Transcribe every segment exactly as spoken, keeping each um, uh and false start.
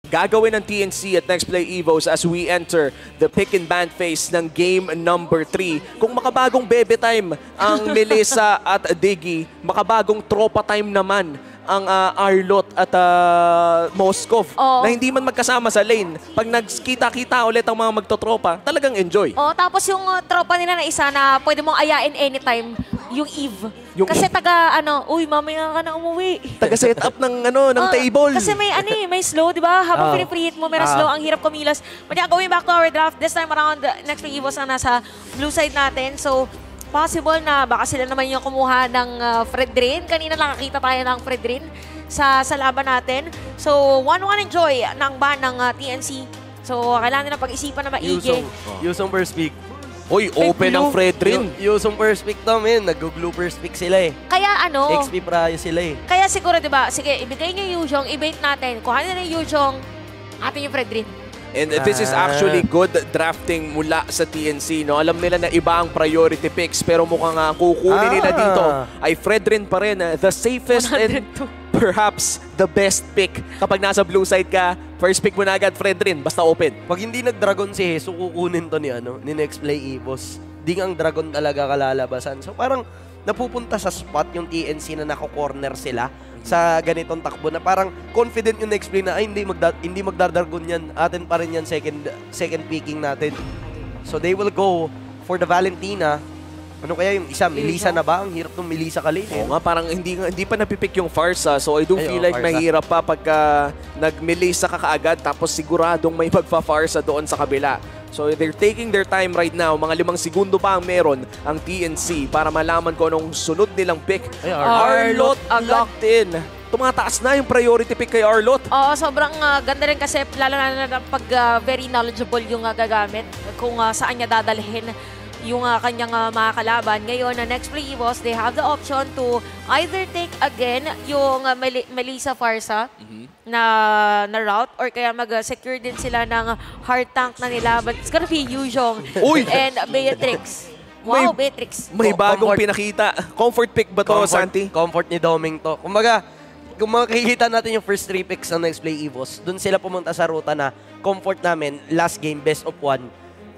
gagawin ng T N C at Next Play Evos as we enter the pick and ban phase ng game number three. Kung makabagong bebe time ang Melissa at Diggy, makabagong tropa time naman ang uh, Arlot at uh, Moskov Oo. na hindi man magkasama sa lane. Pag nagkita-kita ulit ang mga magtotropa, talagang enjoy. Oh, tapos yung uh, tropa nila na isa na pwede mong ayain anytime, yung Eve. Yung Kasi Eve. taga, ano, uy, mamaya ka na umuwi. Taga-set up ng, ano, ng Ah, table. Kasi may ano eh, may slow, di ba? Habang Ah. pinipreheat mo, may Ah. slow, ang hirap kumilos. But yeah, going back to our draft, this time around, uh, Next Play Evos ang nasa blue side natin. So, possible na baka sila naman yung kumuha ng uh, Fredrin. Kanina lang nakakita tayo ng Fredrin sa, sa laban natin. So, one one enjoy ng ban ng uh, T N C. So, kailangan nila pag-isipan na maigi. Yusong, Yusong first pick. Uy, open ang Fredrin. Yu- Yusong first pick to, men. Nag-glue first pick sila eh. Kaya ano, X P prayo sila eh. kaya siguro, di ba, sige, ibigay niyo yung Yuzhong, i-bait natin. Kuhanin na yung Yuzhong, atin yung Fredrin. And this is Ah. actually good drafting mula sa T N C. No? Alam nila na iba ang priority picks pero mukhang uh, kukunin nila Ah. dito ay Fredrin pa rin. Uh, the safest and one oh two. perhaps the best pick. Kapag nasa blue side ka, first pick mo na agad Fredrin. Basta open. Pag hindi nag-dragon si Jesus, kukunin to ni, ano, ni Next Play Evos. Di ang dragon talaga kalalabasan. So parang napupunta sa spot yung T N C na nako-corner sila sa ganitong takbo na parang confident yung Next Play na ay hindi magda hindi magdadragon yan, atin pa rin yan second second picking natin. So they will go for the Valentina. Ano kaya yung isa, Melissa na ba? Ang hirap ng Melissa kalin eh. Oo nga, parang hindi, hindi pa napipick yung Farsa. So I do Ay, feel oh, like Farsa. mahirap pa pagka nag-Melissa ka kaagad tapos siguradong may magpa-Farsa doon sa kabila. So they're taking their time right now. Mga limang segundo pa ang meron ang T N C para malaman ko anong sunod nilang pick. Ay, Arlot agad. locked in. Tumataas na yung priority pick kay Arlot. Oo, sobrang uh, ganda rin kasi lalo na na pag uh, very knowledgeable yung uh, gagamit kung uh, saan niya dadalhin yung uh, kanyang uh, mga kalaban. Ngayon, na uh, Next Play Evos, they have the option to either take again yung uh, Mel Melissa Farsa na, na route or kaya mag-secure din sila ng hard tank na nila. But it's gonna be Yuzhong Uy! and Beatrix. Wow, May- Beatrix. May Co- bagong comfort. pinakita. Comfort pick ba to, comfort, Santi? comfort ni Doming to. Kumbaga, kung makikita natin yung first three picks ng Next Play Evos, dun sila pumunta sa ruta na comfort namin, last game, best of one.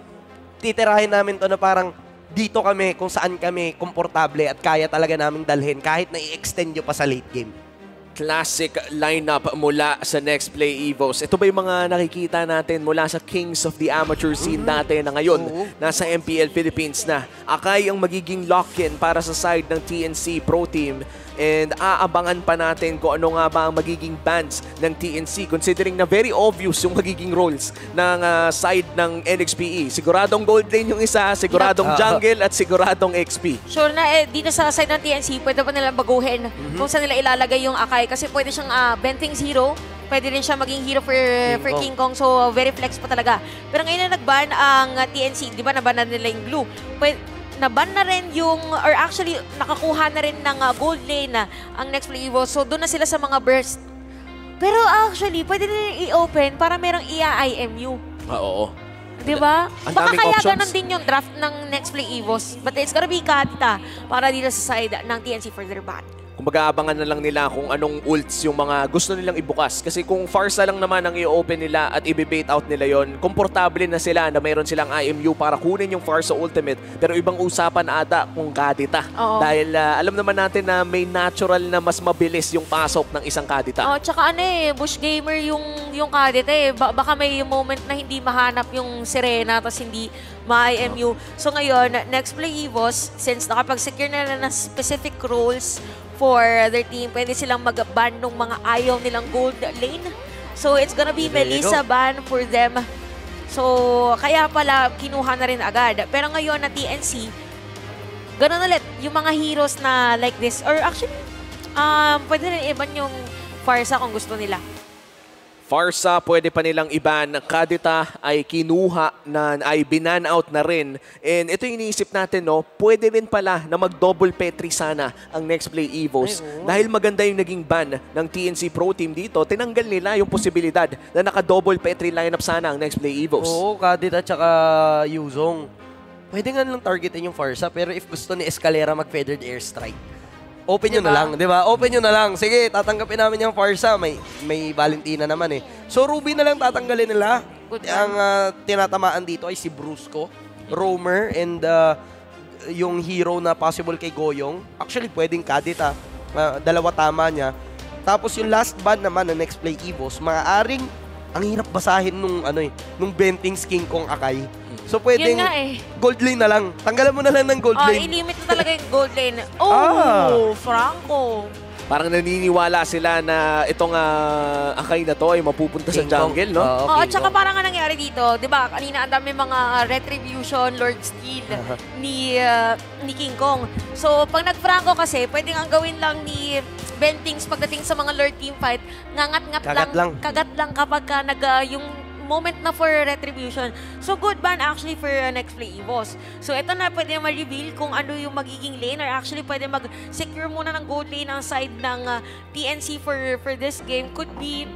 Titirahin namin to na parang dito kami, kung saan kami komportable at kaya talaga naming dalhin kahit na i-extend nyo pa sa late game. Classic lineup mula sa Next Play Evos. Ito ba yung mga nakikita natin mula sa Kings of the Amateur scene natin na ngayon Oo. nasa M P L Philippines na? Akay ang magiging lock-in para sa side ng T N C Pro Team and aabangan pa natin kung ano nga ba ang magiging bans ng T N C considering na very obvious yung magiging roles ng uh, side ng N X P E. Siguradong gold lane yung isa, siguradong Yeah. jungle at siguradong X P. Sure na eh, dito sa side ng T N C, pwede pa nilang baguhin kung saan nila ilalagay yung Akai. Kasi pwede siyang uh, Bentings hero, pwede rin siya maging hero for, for Kong. King Kong. So, very flex pa talaga. Pero ngayon na nag-ban ang uh, T N C, di ba naban na nila yung glue? Pwede, naban na rin yung, or actually, nakakuha na rin ng uh, gold lane na ang Next Play Evo. So, doon na sila sa mga burst. Pero actually, pwede nila i-open para merong I A I M U. Ah, oo. Di ba? Ang Baka daming kaya options. ganun din yung draft ng Next Play Evos. But it's gonna be Katita para dito sa side ng T N C for their ban. Kumbaga abangan na lang nila kung anong ults yung mga gusto nilang ibukas. Kasi kung Farsa lang naman ang i-open nila at i-bait out nila yon, komportable na sila na mayroon silang I M U para kunin yung Farsa Ultimate. Pero ibang usapan ata kung Kadita. Oo. Dahil uh, alam naman natin na may natural na mas mabilis yung pasok ng isang Kadita. Oh, tsaka ano eh, Bush Gamer yung, yung Kadita eh. Ba baka may moment na hindi mahanap yung Serena tapos hindi ma-I M U. So ngayon, Next Play Evos, since nakapag-secure na na ng specific roles for their team, pwede silang mag-ban ng mga ayaw nilang gold lane. So it's gonna be There you Melissa go. ban for them. So kaya pala kinuha na rin agad. Pero ngayon na T N C, ganun ulit yung mga heroes na like this. Or actually, um, pwede rin iban yung Farsa kung gusto nila. Farsa, pwede pa nilang iban. Kadita ay kinuha na, ay binan out na rin. And ito yung iniisip natin, no? Pwede rin pala na mag-double Petri sana ang Next Play Evos. Ay, oo. Dahil maganda yung naging ban ng T N C Pro Team dito, tinanggal nila yung posibilidad na naka-double Petri lineup sana ang Next Play Evos. Oo, Kadit at saka Yuzong. Pwede nga lang targetin yung Farsa, pero if gusto ni Escalera mag-feathered airstrike, Open nyo Diba? na lang, di ba? Open nyo na lang. Sige, tatanggapin namin yung Farsa. May, may Valentina naman eh. So, Ruby na lang tatanggalin nila. Good Ang uh, tinatamaan dito ay si Brusco, Roamer, and uh, yung hero na possible kay Goyong. Actually, pwedeng Kadit ah. Uh, dalawa tama niya. Tapos yung last ban naman na Next Play Evos, maaaring ang hirap basahin nung ano eh, nung Bentings King Kong Akai. So pwedeng Yun nga eh. gold lane na lang. Tanggalan mo na lang ng gold Oh, lane. ilimit na talaga yung gold lane. Oh, Ah. Franco. Parang naniniwala sila na itong uh, Akai na to ay mapupunta sa King Kong. jungle, no? Oo, Oh, at King saka Kong. parang nga nangyari dito, 'di ba? Kanina ang dami mga retribution, Lord Steel ni uh, ni King Kong. So, pag nag-Franco kasi, pwedeng ang gawin lang ni Bentings pagdating sa mga Lord team fight, ngangat-ngat Kagat lang, lang. kagat lang kapag ka nag uh, yung moment na for retribution. So, good ban actually for uh, Next Play Evos. So, ito na pwede na ma-reveal kung ano yung magiging lane or actually pwede mag-secure muna ng gold lane ang side ng uh, T N C for for this game. Could be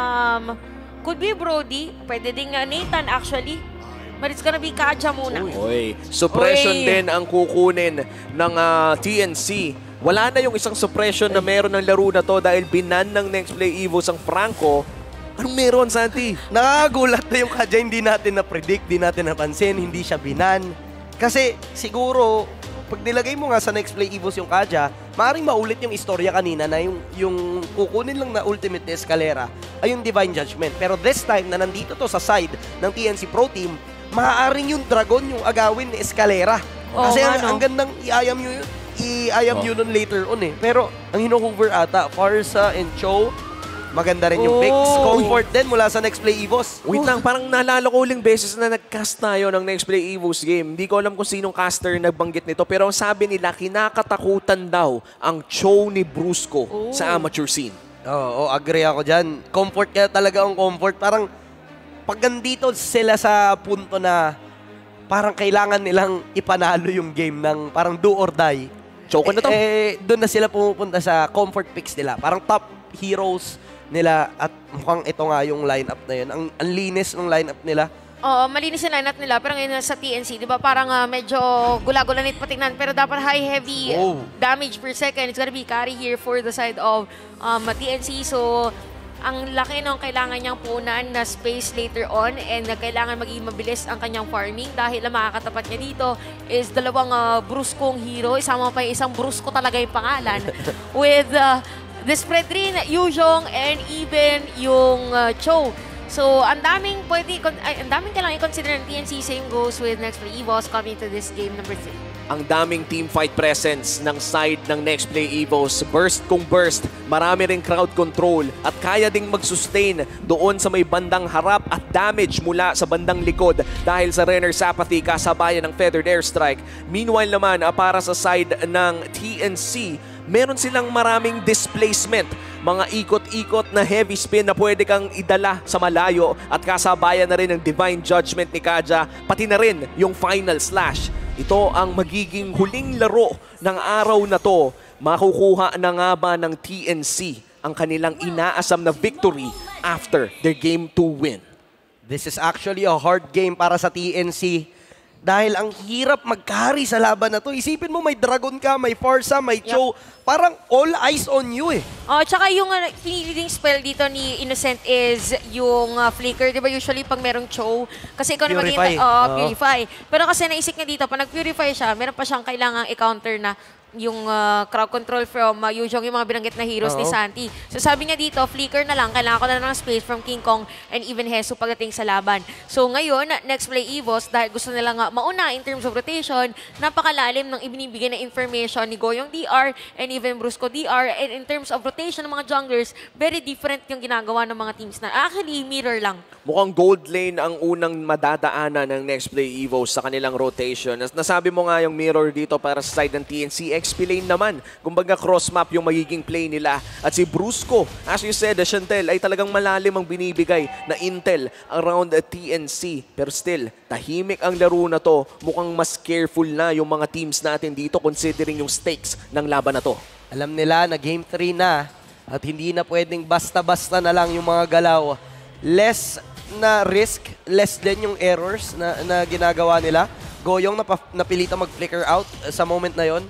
um could be Brody, pwede ding uh, Nathan actually. But it's gonna be Kaja muna. Oy, suppression Oy. din ang kukunin ng ah, T N C. Wala na yung isang suppression na meron ng laro na to dahil binan ng Next Play Evos ang Franco. Anong meron, Santi? Nakakagulat na yung Kadya, hindi natin na-predict, hindi natin napansin, hindi siya binan. Kasi siguro, pag nilagay mo nga sa Next Play Evos yung Kadya, maaaring maulit yung istorya kanina na yung, yung kukunin lang na ultimate na Escalera ay yung Divine Judgment. Pero this time na nandito to sa side ng T N C Pro Team, maaaring yung Dragon yung agawin ni Escalera. Oo Kasi nga, ang, no? ang gandang i-ayam yun, i-ayam yun nun later on eh. Pero ang hino-hover ata, Farsa and Cho, maganda rin yung picks. Oh. Comfort din mula sa Next Play Evos. Wait lang, parang naalala ko uling beses na nag-cast tayo ng Next Play Evos game. Hindi ko alam kung sinong caster nagbanggit nito. Pero ang sabi nila, kinakatakutan daw ang Cho ni Brusco Oh. sa amateur scene. Oo, oh, agree ako dyan. Comfort kaya talaga ang comfort. Parang pag nandito sila sa punto na parang kailangan nilang ipanalo yung game ng parang do or die. Choke na to. Eh, doon na sila pumupunta sa comfort picks nila. Parang top heroes nila at mukhang ito nga yung lineup na yun. Ang, ang linis ng lineup nila. Oo, malinis yung lineup nila. Pero ngayon sa T N C, di ba parang ah, medyo gula-gulanit patingnan. Pero dapat high-heavy Oh. damage per second. It's gonna be carry here for the side of um, T N C. So, ang laki ng kailangan niyang punan na space later on and na kailangan maging mabilis ang kanyang farming dahil ang makakatapat niya dito is dalawang uh, bruskong hero. Isama pa yung isang brusko talaga yung pangalan. With uh, the spread rin, Yuzhong and even yung uh, Cho. So, ang daming pwede, ay, ang daming kailangan i-consider ng T N C. Same goes with Next Play Evos coming to this game number three. Ang daming team fight presence ng side ng Next Play Evos. Burst kung burst, marami ring crowd control at kaya ding mag-sustain doon sa may bandang harap at damage mula sa bandang likod dahil sa Renner's Apathy kasabayan ng Feathered Airstrike. Meanwhile naman, ah, para sa side ng T N C, meron silang maraming displacement. Mga ikot-ikot na heavy spin na pwede kang idala sa malayo at kasabayan na rin ng Divine Judgment ni Kaja, pati na rin yung Final Slash. Ito ang magiging huling laro ng araw na to. Makukuha na nga ba ng T N C ang kanilang inaasam na victory after their game two win? This is actually a hard game para sa T N C. Dahil ang hirap mag-carry sa laban na to. Isipin mo, may Dragon ka, may Farsa, may Cho. Parang all eyes on you eh. Oh, tsaka yung uh, pinili ding spell dito ni Innocent is yung uh, Flicker. Di ba usually pag merong Cho, kasi ikaw na Purify. mag- oh, Oo. Purify. Pero kasi naisip niya dito, pag nag-Purify siya, meron pa siyang kailangang i-counter na yung uh, crowd control from uh, Yuzhong, yung mga binanggit na heroes ni Oo. Santi. So sabi niya dito, Flicker na lang, kailangan ko na ng space from King Kong and even Hesu pagdating sa laban. So ngayon, Next Play Evos, dahil gusto nila nga mauna in terms of rotation, napakalalim ng ibinibigay na information ni Goyong D R and even Brusco D R. And in terms of rotation ng mga junglers, very different yung ginagawa ng mga teams na actually mirror lang. Mukhang gold lane ang unang madadaanan ng Next Play Evos sa kanilang rotation. Nas- Nasabi mo nga yung mirror dito para sa side ng T N C. X P lane naman. Kumbaga cross-map yung magiging play nila. At si Brusco, as you said, Chantel, ay talagang malalim ang binibigay na intel around T N C. Pero still, tahimik ang laro na to. Mukhang mas careful na yung mga teams natin dito considering yung stakes ng laban na to. Alam nila na game three na at hindi na pwedeng basta-basta na lang yung mga galaw. Less na risk, less din yung errors na, na ginagawa nila. Goyong napa, napilita mag-flicker out uh, sa moment na yon.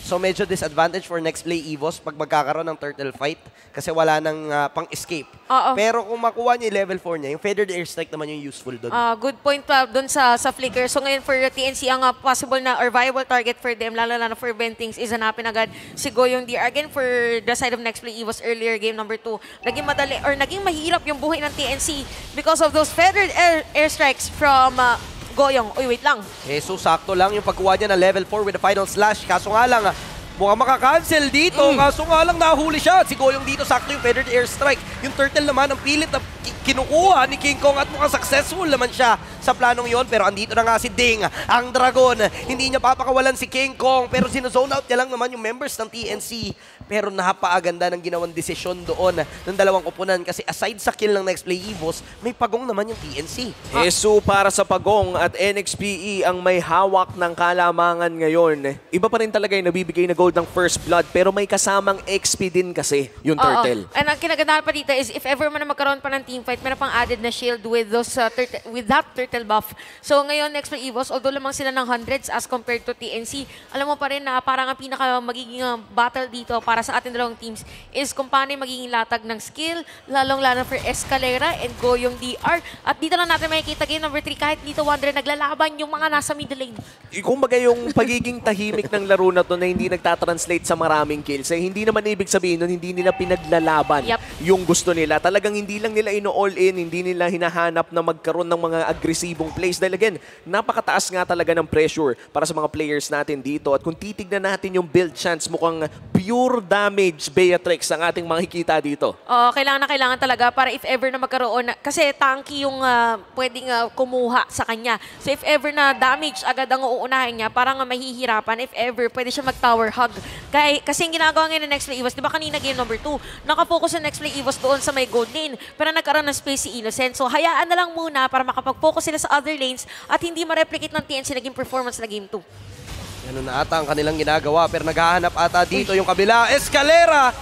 So medyo disadvantage for next play Evos pag magkakaroon ng turtle fight kasi wala nang uh, pang-escape. Oo. Pero kung makuha niya yung level four niya, yung feathered airstrike naman yung useful doon. Ah, good point pa doon sa sa flicker. So ngayon for T N C, ang uh, possible na or viable target for them, lalo na for Bentings, is hanapin agad si Goyong D R. Again, for the side of next play Evos earlier game number two, naging madali or naging mahirap yung buhay ng T N C because of those feathered air, airstrikes from uh, Goyong. Uy, wait lang. Eh, so sakto lang yung pagkuha niya ng level four with the final slash. Kaso nga lang, ah, mukhang makakancel dito. Mm. Kaso nga lang nahuli siya. Si Goyong dito, sakto yung feathered airstrike. Yung turtle naman, ang pilit na kinukuha ni King Kong at mukhang successful naman siya sa planong yon. Pero andito na nga si Ding, ang dragon. Hindi niya papakawalan si King Kong. Pero sinozone out niya lang naman yung members ng T N C. Pero napakaganda ng ginawang desisyon doon ng dalawang koponan. Kasi aside sa kill ng next play Evos, may pagong naman yung T N C. Esu para sa Pagong at N X P E ang may hawak ng kalamangan ngayon. Iba pa rin talaga yung nabibigay na gold ng first blood pero may kasamang X P din kasi yung turtle. Oo. And ang kinagandahan pa dito is if ever man na magkaroon pa ng teamfight, meron pang added na shield with those uh, turtle, with that turtle buff. So ngayon, next play Evos, although lamang sila ng hundreds as compared to T N C, alam mo pa rin na parang ang pinaka magiging uh, battle dito para sa ating dalawang teams is kung paano yung magiging latag ng skill, lalong-lalo for Escalera and Goyong D R. At dito lang natin makikita game number three, kahit dito Wanderer naglalaban yung mga nasa middle lane. Kung baga yung pagiging tahimik ng laro na to na hindi nagtatranslate sa maraming kills, eh, hindi naman ibig sabihin nun, hindi nila pinaglalaban Yep. yung gusto nila. Talagang hindi lang nila ino-all in, hindi nila hinahanap na magkaroon ng mga agresibong plays. Dahil again, napakataas nga talaga ng pressure para sa mga players natin dito. At kung titignan natin yung build chance, mukhang pure damage Beatrix ang ating makikita dito. Oo, kailangan na kailangan talaga para if ever na magkaroon, na, kasi tanky yung uh, pwedeng uh, kumuha sa kanya. So if ever na damage agad ang uunahin niya, parang uh, mahihirapan. If ever, pwede siya mag-tower hug. Kaya, kasi yung ginagawa ngayon ng Next Play Evos, di ba kanina game number two, nakafocus ang Next Play Evos doon sa may gold lane, pero nagkaroon ng space si Innocent. So hayaan na lang muna para makapag-focus sila sa other lanes at hindi ma-replicate ng T N C naging performance na game two. Ano na ata ang kanilang ginagawa pero naghahanap ata dito yung kabila. Escalera!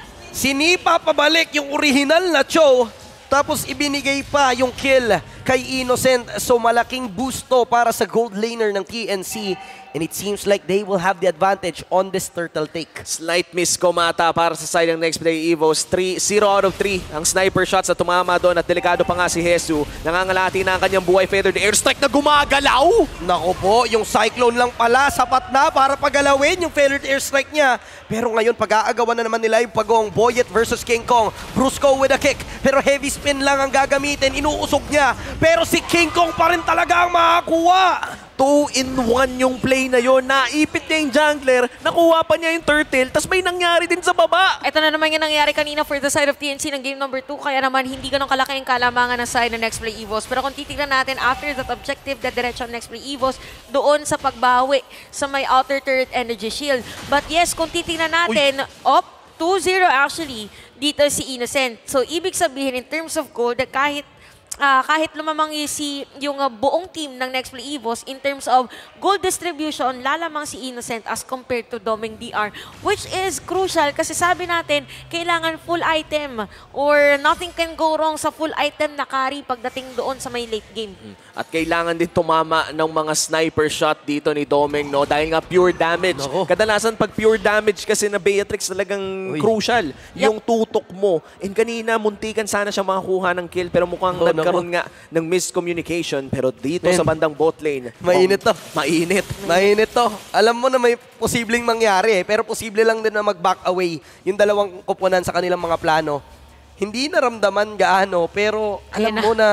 Sinipa pabalik yung original na Cho. Tapos ibinigay pa yung kill kay Innocent. So malaking boosto para sa gold laner ng T N C. And it seems like they will have the advantage on this turtle take. Slight miss komata para sa side ng Next Play Evos. zero out of three ang sniper shots na tumama doon at delikado pa nga si Jesu. Nangangalati na ang kanyang buhay. Feathered airstrike na gumagalaw! Nako po, yung Cyclone lang pala, sapat na para pagalawin yung feathered airstrike niya. Pero ngayon, pag-aagawan na naman nila yung Pagong. Boyet versus King Kong. Brusco with a kick. Pero heavy spin lang ang gagamitin. Inuusog niya. Pero si King Kong pa rin talaga ang makakuha. two in one yung play na yon. Naipit niya yung jungler, nakuha pa niya yung turtle, tas may nangyari din sa baba. Ito na naman yung nangyari kanina for the side of T N C ng game number two, kaya naman hindi ganun kalaki yung kalamangan ng side ng Next Play Evos. Pero kung titignan natin, after that objective, that diretso ng Next Play Evos, doon sa pagbawi sa may outer turret energy shield. But yes, kung titignan natin, op, two zero actually, dito si Innocent. So, ibig sabihin, in terms of gold, kahit Uh, kahit lumamang si yung uh, buong team ng Next Play Evos in terms of gold distribution, lalamang si Innocent as compared to Doming D R, which is crucial kasi sabi natin, kailangan full item or nothing can go wrong sa full item na carry pagdating doon sa may late game. At kailangan din tumama ng mga sniper shot dito ni Doming, no? Dahil nga pure damage. Nako. Kadalasan pag pure damage kasi na Beatrix talagang Uy. crucial. Yep. Yung tutok mo. And kanina, muntikan sana siya makakuha ng kill pero mukhang Oh, nagkaroon nga ng miscommunication. Pero dito Man. sa bandang bot lane, Mainit to. Mainit. Mainit to. Alam mo na may posibleng mangyari eh, pero posible lang din na mag-back away yung dalawang koponan sa kanilang mga plano. Hindi naramdaman gaano, pero alam Ayan na. mo na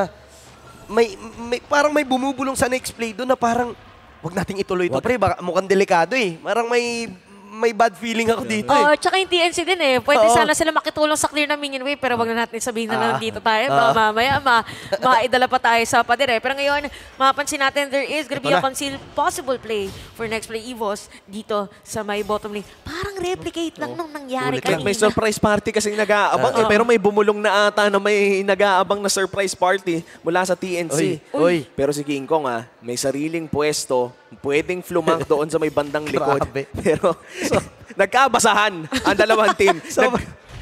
may, may parang may bumubulong sa next play doon na parang wag nating ituloy ito, Wag. pre. Baka mukhang delikado eh. Parang may may bad feeling ako dito Oo, eh. tsaka yung T N C din eh. Pwede Oo. sana sila makitulong sa clear na minion wave, pero wag na natin sabihin na Ah. lang dito tayo. Ah. Baka mamaya, ma maidala pa tayo sa pader eh. Pero ngayon, mapapansin natin, there is gonna Ito be a na. concealed possible play for Next Play Evos dito sa may bottom lane. Parang replicate lang nung nangyari Ulit Like kanina. may surprise party kasing nag-aabang eh, Oo. pero may bumulong na ata na may nag-aabang na surprise party mula sa T N C. Uy, uy. Pero si King Kong ah, may sariling pwesto, pwedeng flumang doon sa may bandang likod. Grabe. Pero so, nagkabasahan ang dalawang team. So, Nag-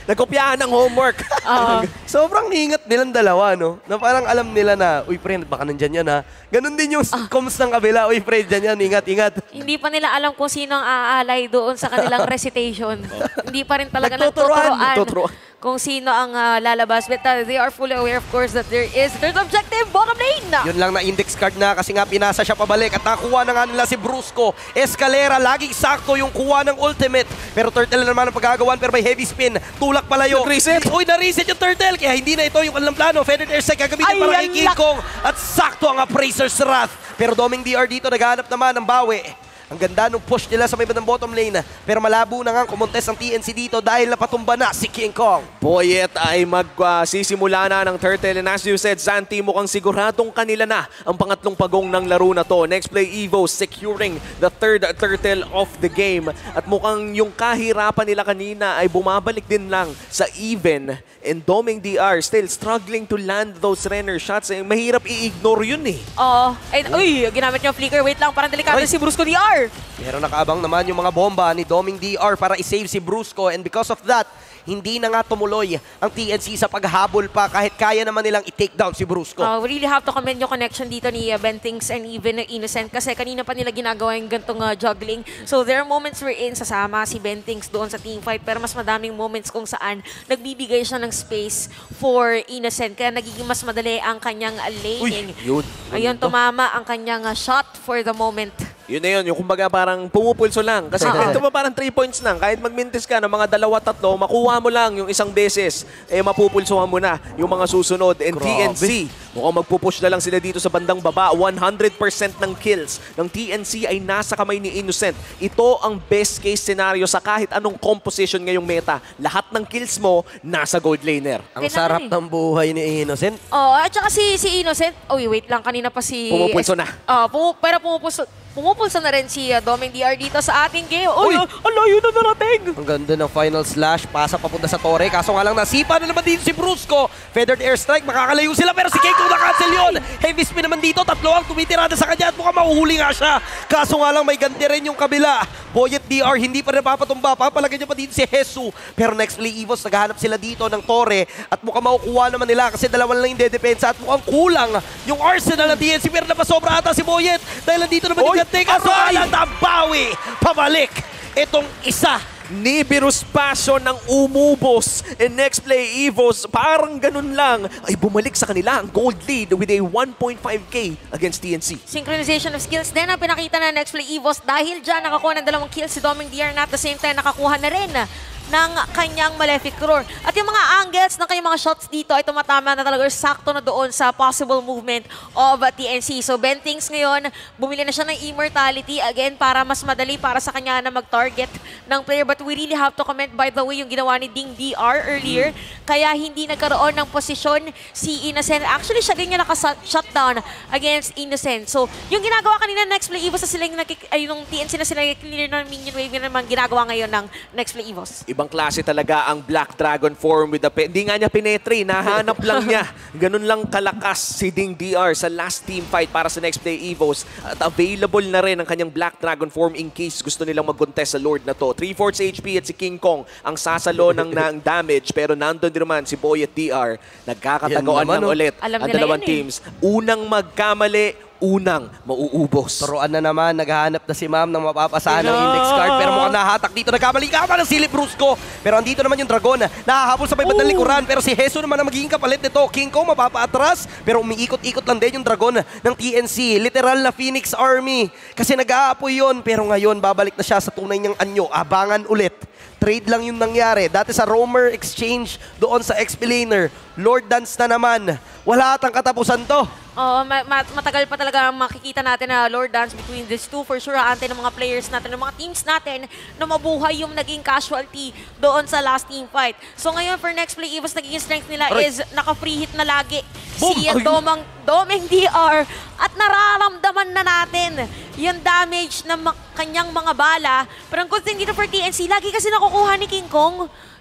Nagkopyahan ng homework. Oo. Sobrang ingat nilang dalawa, no? Na parang alam nila na, uy, friend, baka nandyan yan, ha? Ganon din yung Ah. comms ng kabila. Uy, friend, dyan yan, ingat, ingat. Hindi pa nila alam kung sino ang aalay doon sa kanilang recitation. Hindi pa rin talaga Nagtuturuan. nagtuturoan Nagtuturuan. kung sino ang ah, lalabas. But uh, they are fully aware, of course, that there is third objective, bottom lane. Yun lang na index card na kasi nga pinasa siya pabalik at nakuha na nga nila si Brusco. Escalera, laging sakto yung kuha ng ultimate. Pero Turtle na naman ang pagkagawan pero may heavy spin. Tulak palayo. Nag-reset. Uy, na-reset yung Turtle. Kaya hindi na ito yung kanilang plano. Feathered Airstrike gagamitin Ay, para kay ang King lak- Kong. At sakto ang Appraiser's Wrath. Pero Doming D R dito naghahanap naman ng bawi. Ang ganda nung push nila sa may bandang bottom lane. Pero malabo na nga ang kumontes ng T N C dito dahil napatumba na si King Kong. Boyet ay magsisimula na ng Turtle. And as you said, Santi, mukhang siguradong kanila na ang pangatlong pagong ng laro na to. Next play, Evo securing the third Turtle of the game. At mukhang yung kahirapan nila kanina ay bumabalik din lang sa even. And Doming D R still struggling to land those runner shots. Eh, mahirap i-ignore yun eh. Oo. And, uy, ginamit niyo ang flicker. Wait lang, parang delikado Ay. si Brusco D R. Pero nakaabang naman yung mga bomba ni Doming D R para i-save si Brusco and because of that, hindi na nga tumuloy ang T N C sa paghabol pa kahit kaya naman nilang i-take down si Brusco. Uh, we really have to commend yung connection dito ni uh, Bentings and even uh, Innocent kasi kanina pa nila ginagawa yung gantong uh, juggling. So there are moments wherein sasama si Bentings doon sa team fight pero mas madaming moments kung saan nagbibigay siya ng space for Innocent kaya nagiging mas madali ang kanyang uh, laning. Uy, yun. Ayun, tumama ang kanyang uh, shot for the moment. Yun na yun, yung kumbaga parang pumupulso lang. Kasi Oo. ito ba parang three points lang. Kahit magmintis ka ng mga dalawa, tatlo, makuha mo lang yung isang beses, eh mapupulsuhan mo na yung mga susunod. And Grabe. T N C, mukhang magpupush na lang sila dito sa bandang baba. one hundred percent ng kills ng T N C ay nasa kamay ni Innocent. Ito ang best case scenario sa kahit anong composition ngayong meta. Lahat ng kills mo, nasa gold laner. Ang Kailangan sarap eh. ng buhay ni Innocent. Oh, at saka si, si Innocent, oh wait lang, kanina pa si... Pumupulso na. Oh, pumu pero pumupulso, pumupulso na rin si uh, Doming D R dito sa ating game. Uy, Uy! ang layo na narating! Ang ganda ng final slash, pasa papunta sa Torre. Kaso nga lang nasipa na naman dito si Brusco. Feathered Airstrike, makakalayo sila pero si Keiko na-cancel yun. Heavy spin naman dito, tatlo ang tumitirada sa kanya at mukhang mahuhuli nga siya. Kaso nga lang may ganti rin yung kabila. Boyet D R hindi pa rin papatumba, papalagay niya pa dito si Jesus. Pero next play Evos, naghahanap sila dito ng Torre at mukhang makukuha naman nila kasi dalawan lang yung dedepensa at mukhang kulang yung arsenal ng T N C pero napasobra ata si Boyet dahil nandito naman yung ganti. Kaso nga lang nabawi, pabalik itong isa. Nibiru's Passion ng umubos. And next play, Evos, parang ganun lang, ay bumalik sa kanila ang gold lead with a one point five K against T N C. Synchronization of skills din ang pinakita na next play Evos dahil dyan nakakuha ng dalawang kills si Doming D R na at the same time nakakuha na rin ng kanyang Malefic Roar. At yung mga angles ng kanyang mga shots dito ay tumatama na talaga sakto na doon sa possible movement of T N C. So Bentings ngayon, bumili na siya ng Immortality again para mas madali para sa kanya na mag-target ng player. But we really have to comment by the way yung ginawa ni Ding D R earlier. Kaya hindi nagkaroon ng posisyon si Innocent. Actually, siya din niya naka-shutdown against Innocent. So yung ginagawa kanina next play Evos na sila yung, ay, yung T N C na sila clear ng minion wave na naman ginagawa ngayon ng next play Evos. Ibang klase talaga ang Black Dragon form with the pe- Hindi nga niya pinetre, nahanap lang niya. Ganun lang kalakas si Ding D R sa last team fight para sa next play Evos. At available na rin ang kanyang Black Dragon form in case gusto nilang mag-contest sa Lord na to. three fourths H P at si King Kong ang sasalo ng, ng damage. Pero nandun din naman si Boy at D R. Nagkakatagoan Yan naman, lang no? ulit Alam ang nila dalawang yan eh. teams. Unang magkamali, unang mauubos. Turuan na naman, naghahanap na si Ma'am ng mapapasahan ng index card. Pero mukhang nahatak dito, nagkamali ka ng silip Brusco. Pero andito naman yung Dragon, nahahabol sa may bandang likuran. Pero si Jesus naman ang magiging kapalit nito. King Kong mapapaatras, pero umiikot-ikot lang din yung Dragon ng T N C. Literal na Phoenix Army. Kasi nag-aapoy yun, pero ngayon babalik na siya sa tunay niyang anyo. Abangan ulit. Trade lang yung nangyari. Dati sa Roamer Exchange, doon sa X P Laner, Lord Dance na naman. Wala atang katapusan to. Oo, ma- ma- matagal pa talaga makikita natin na Lord Dance between these two. For sure, aante ng mga players natin, ng mga teams natin na mabuhay yung naging casualty doon sa last team fight. So ngayon, for next play, Evos, naging strength nila Aray. is naka-free hit na lagi Boom! si Ay, Domang, Doming D R. At nararamdaman na natin yung damage ng ma- kanyang mga bala. Pero ang good thing dito for T N C, lagi kasi nakukuha ni King Kong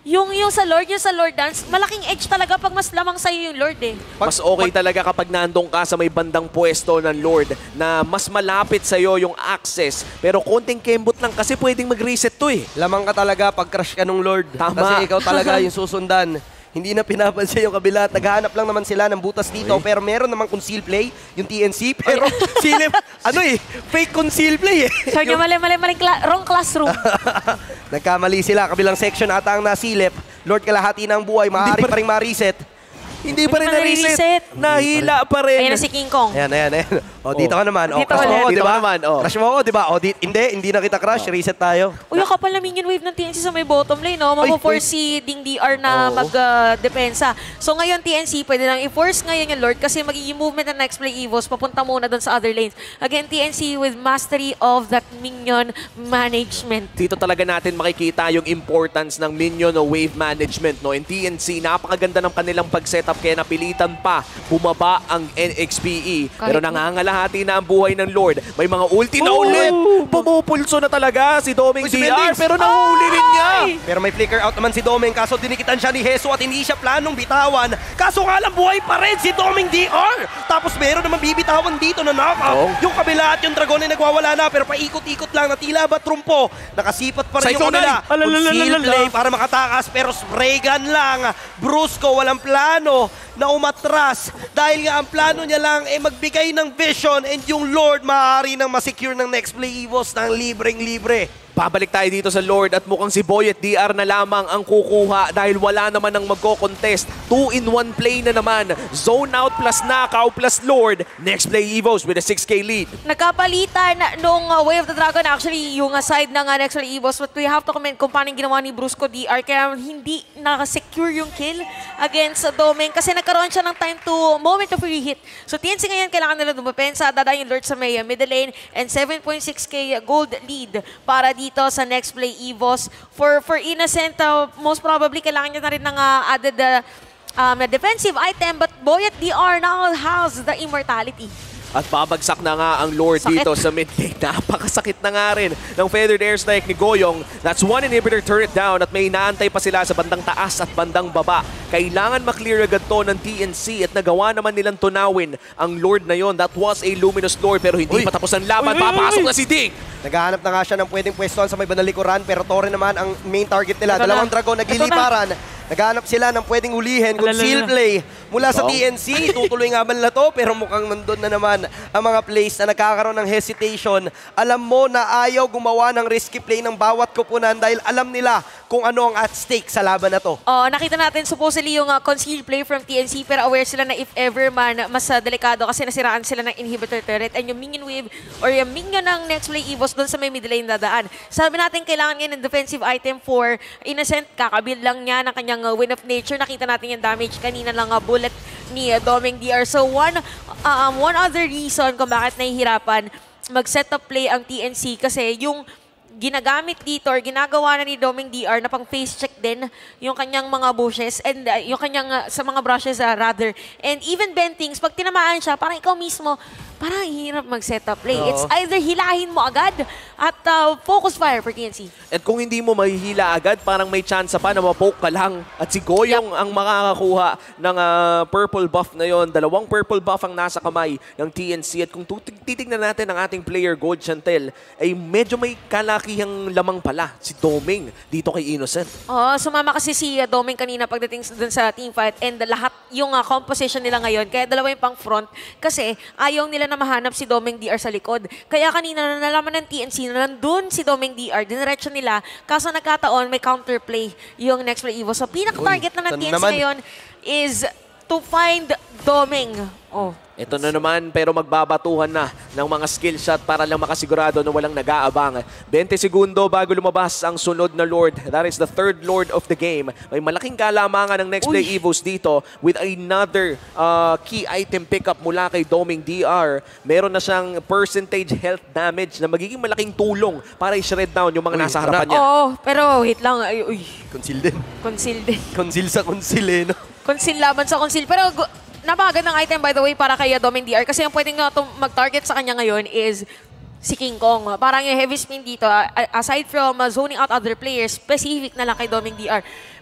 yung, yung sa Lord, yung sa Lord Dance, malaking edge talaga pag mas lamang sa'yo yung Lord eh. Mas okay talaga kapag nandun ka sa may bandang pwesto ng Lord na mas malapit sa'yo yung access. Pero konting kembot lang kasi pwedeng mag-reset to eh. Lamang ka talaga pag crush ka nung Lord. Tama. Kasi ikaw talaga yung susundan. Hindi na pinapansin yung kabila. Naghahanap lang naman sila ng butas dito. Uy. Pero meron namang conceal play, yung T N C. Pero silip, ano eh, fake conceal play eh. So, yung mali, mali, mali, kla wrong classroom. Nagkamali sila. Kabilang section ata ang nasilip. Lord kalahati ng buhay. Maaari pa rin ma-reset. Hindi pa rin na-reset. na-reset. Nahila pa rin. Ayan na si King Kong. Ayan, ayan, ayan. O, dito ka naman. O, Dito crush mo ulit. ako, Dito di ba? ka naman, o. Crush mo ako, di ba? O, di, hindi, hindi na kita crush. Reset tayo. Uy, yung kapal na minion wave ng T N C sa may bottom lane, no? Mapo-force si Ding D R na Oo. mag-depensa. So ngayon, T N C, pwede lang i-force ngayon yung Lord kasi magiging movement ng next play Evos, papunta muna doon sa other lanes. Again, T N C with mastery of that minion management. Dito talaga natin makikita yung importance ng minion o wave management. No? In T N C, napakaganda ng kanilang pag-setup kaya napilitan pa bumaba ang N X P E. Pero Kahit- nangangalahati na ang buhay ng Lord. May mga ulti na ulit. Pumupulso na talaga si Doming Uy, si D R Bendings. pero nahuli rin niya. Pero may flicker out naman si Doming, kaso dinikitan siya ni Heso at hindi siya planong bitawan. Kaso nga lang buhay pa rin si Doming D R. Tapos meron naman bibitawan dito na knockout. Oh. Yung kabila at yung dragon ay nagwawala na pero paikot-ikot lang na tila ba trumpo. Nakasipat pa rin yung Cyclone kanila. Eye. Alalalalala. Conceal play para makatakas pero spray gun lang. Brusco walang plano na umatras dahil nga ang plano niya lang ay magbigay ng vision and yung Lord maaari nang masecure ng next play Evos ng libreng-libre. Babalik tayo dito sa Lord at mukhang si Boy at D R na lamang ang kukuha dahil wala naman ang magko-contest. two in one play na naman. Zone out plus knockout plus Lord. Next play Evos with a six K lead. Nagkapalitan nung uh, Way of the Dragon, actually, yung uh, side ng uh, next play Evos, but we have to comment kung paano yung ginawa ni Brusco D R kaya hindi nakasecure yung kill against uh, Doming kasi nagkaroon siya ng time to moment of free hit. So T N C ngayon kailangan nila dumapensa, dadaan yung Lord sa may uh, middle lane and seven point six K gold lead para dito sa next play Evos. For for Innocent, uh, most probably kailangan niya na rin ng uh, added uh, um, defensive item but Boy at D R now has the immortality. At babagsak na nga ang Lord Sakit. dito sa mid lane. Napakasakit na nga rin ng Feathered Airstrike ni Goyong. That's one inhibitor turret down at may inaantay pa sila sa bandang taas at bandang baba. Kailangan maklear agad to ng T N C at nagawa naman nilang tunawin ang Lord na yon. That was a Luminous Lord pero hindi Uy. pa tapos ang laban. Uy, uy, uy, Papasok uy. na si Ding. Naghahanap na nga siya ng pwedeng pwestuhan sa may banalikuran pero Torre naman ang main target nila. Ito Dalawang na. dragon nagliliparan. Naghahanap sila ng pwedeng ulihin. Conceal play mula sa Oh. T N C. Tutuloy nga man na to pero mukhang nandun na naman ang mga plays na nagkakaroon ng hesitation. Alam mo na ayaw gumawa ng risky play ng bawat kupunan dahil alam nila kung ano ang at stake sa laban na to. Oh, nakita natin supposedly yung uh, concealed play from T N C pero aware sila na if ever man mas uh, delikado kasi nasiraan sila ng inhibitor turret and yung minion wave or yung minion ng next play Evos doon sa may mid lane dadaan. Sabi natin kailangan niya ng defensive item for Innocent. Kakabil lang niya ng kanyang uh, Wind of Nature. Nakita natin yung damage kanina lang uh, bullet ni uh, Doming D R. So one, um, one other reason kung bakit nahihirapan mag-set up play ang T N C kasi yung ginagamit dito or ginagawa na ni Doming D R na pang face check din yung kanyang mga bushes and uh, yung kanyang uh, sa mga brushes uh, rather. And even Bentings, pag tinamaan siya, parang ikaw mismo, parang hirap mag-set up play. Oo. It's either hilahin mo agad at uh, focus fire for T N C. At kung hindi mo mahihila agad, parang may chance pa na mapoke ka lang. At si Goyong ang makakakuha ng uh, purple buff na yon. Dalawang purple buff ang nasa kamay ng T N C. At kung tutig- titignan natin ang ating player Gold Chantel, ay medyo may kalakihang lamang pala si Doming dito kay Innocent. Oh, sumama kasi si uh, Doming kanina pagdating s- dun sa team fight and lahat yung uh, composition nila ngayon. Kaya dalawa yung pang front kasi ayaw nila na mahanap si Doming D R sa likod. Kaya kanina na nalaman ng T N C na nandun si Doming D R, diniretso nila. Kaso nagkataon, may counterplay yung next play Evo. So pinaka-target na ng tan T N C naman. ngayon is to find Doming. Oh. Ito na naman pero magbabatuhan na ng mga skill shot para lang makasigurado na walang nag-aabang. twenty segundo bago lumabas ang sunod na Lord. That is the third Lord of the game. May malaking kalamangan ng next play Uy. Evos dito with another uh, key item pickup mula kay Doming D R. Meron na siyang percentage health damage na magiging malaking tulong para i-shred down yung mga Uy, nasa harapan na- niya. Oh, pero wait lang. Ay, uy, Conceal din. conceal din. Conceal sa conceal eh, no? Conceal laban sa conceal. Pero gu- napakagandang item by the way para kay uh, Doming D R kasi yung pwedeng uh, tum- mag-target sa kanya ngayon is si King Kong. Parang yung heavy spin dito, uh, aside from uh, zoning out other players, specific na lang kay Doming D R.